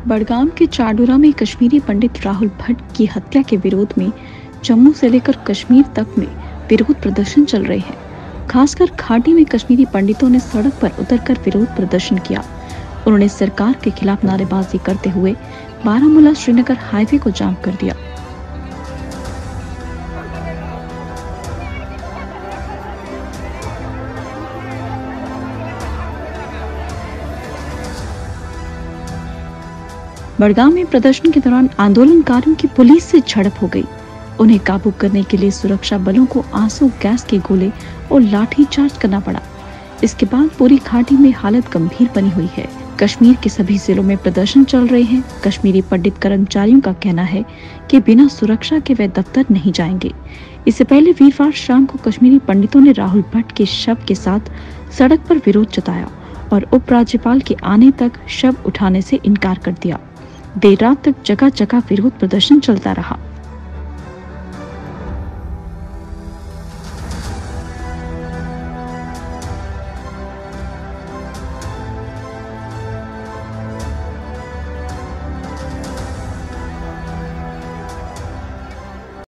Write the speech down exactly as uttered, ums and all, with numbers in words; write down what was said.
बड़गाम के चाडुरा में कश्मीरी पंडित राहुल भट्ट की हत्या के विरोध में जम्मू से लेकर कश्मीर तक में विरोध प्रदर्शन चल रहे हैं। खासकर घाटी में कश्मीरी पंडितों ने सड़क पर उतरकर विरोध प्रदर्शन किया। उन्होंने सरकार के खिलाफ नारेबाजी करते हुए बारामूला श्रीनगर हाईवे को जाम कर दिया। बड़गाम में प्रदर्शन के दौरान आंदोलनकारियों की पुलिस से झड़प हो गई। उन्हें काबू करने के लिए सुरक्षा बलों को आंसू गैस के गोले और लाठीचार्ज करना पड़ा। इसके बाद पूरी घाटी में हालत गंभीर बनी हुई है। कश्मीर के सभी जिलों में प्रदर्शन चल रहे हैं। कश्मीरी पंडित कर्मचारियों का कहना है कि बिना सुरक्षा के वे दफ्तर नहीं जाएंगे। इससे पहले वीरवार शाम को कश्मीरी पंडितों ने राहुल भट्ट के शव के साथ सड़क पर विरोध जताया और उपराज्यपाल के आने तक शव उठाने से इनकार कर दिया। देर रात तक जगह जगह विरोध प्रदर्शन चलता रहा।